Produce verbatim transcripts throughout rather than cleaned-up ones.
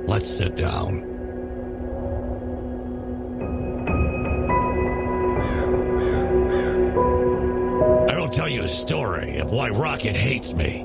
Let's sit down. I will tell you a story of why Rocket hates me.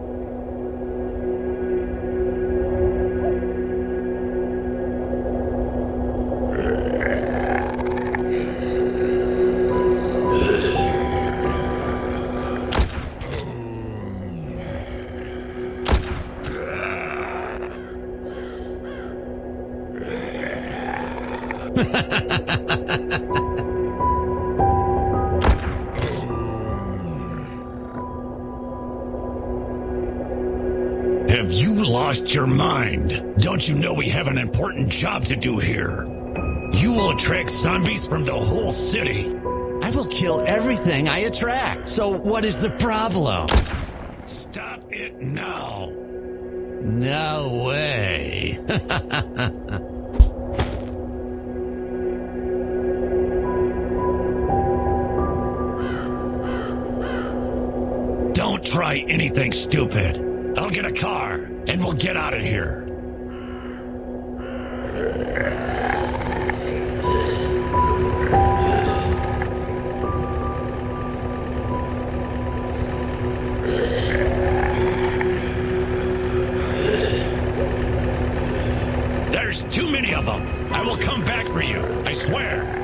Have you lost your mind? Don't you know we have an important job to do here? You will attract zombies from the whole city. I will kill everything I attract. So what is the problem? Stop it now. No way. Don't try anything stupid. I'll get a car, and we'll get out of here. There's too many of them. I will come back for you, I swear.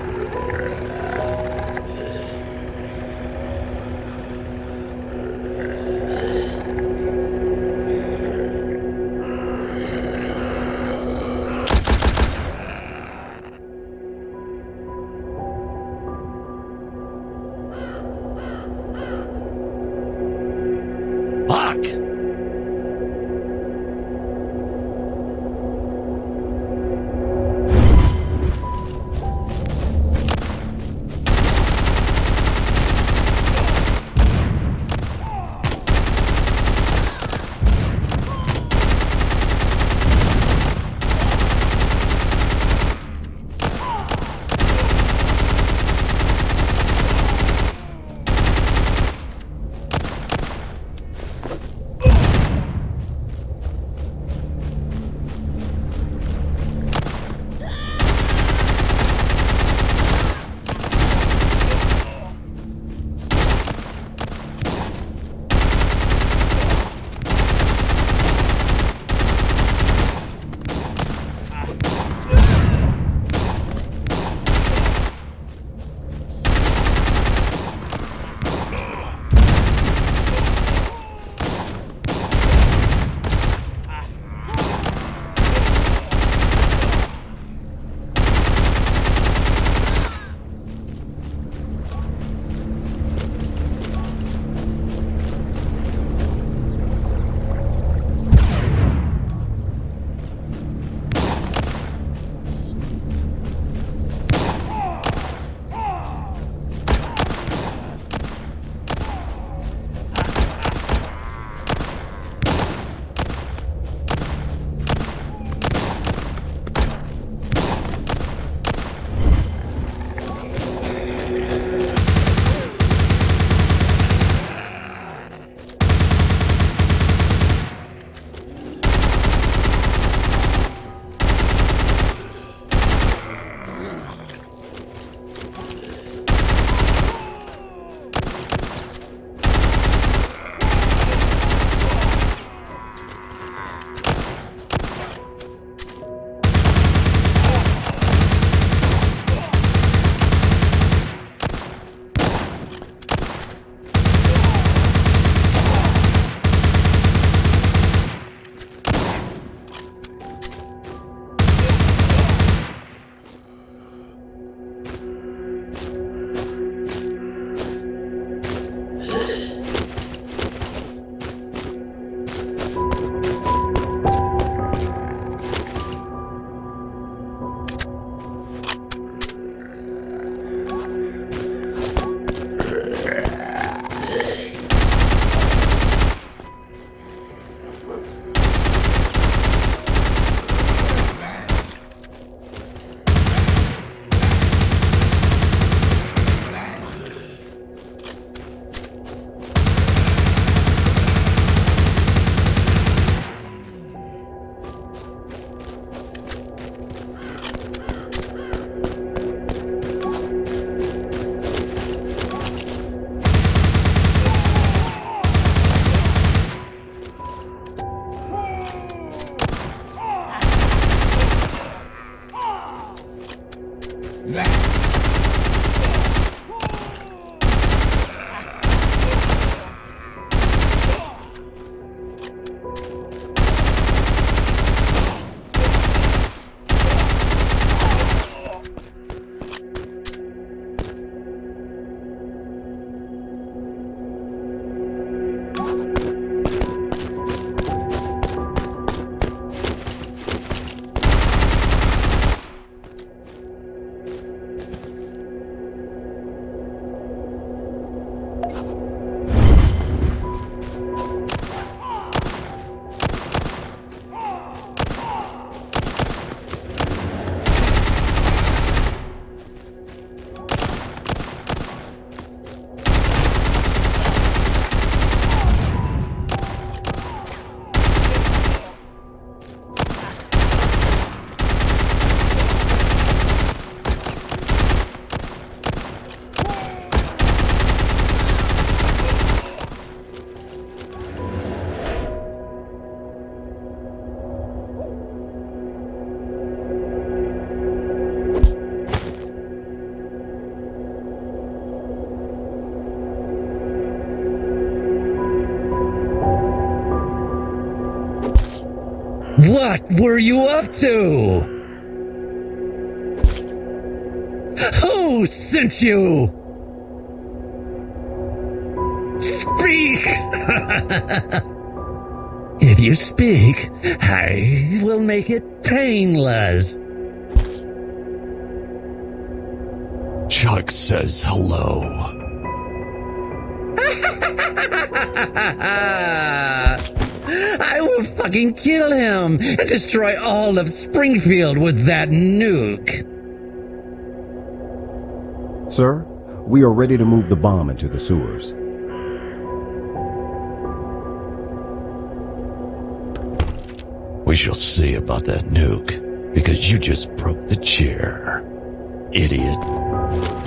Fuck! What were you up to? Who sent you? Speak! If you speak, I will make it painless. Chuck says hello. I will fucking kill him and destroy all of Springfield with that nuke. Sir, we are ready to move the bomb into the sewers. We shall see about that nuke, because you just broke the chair, idiot.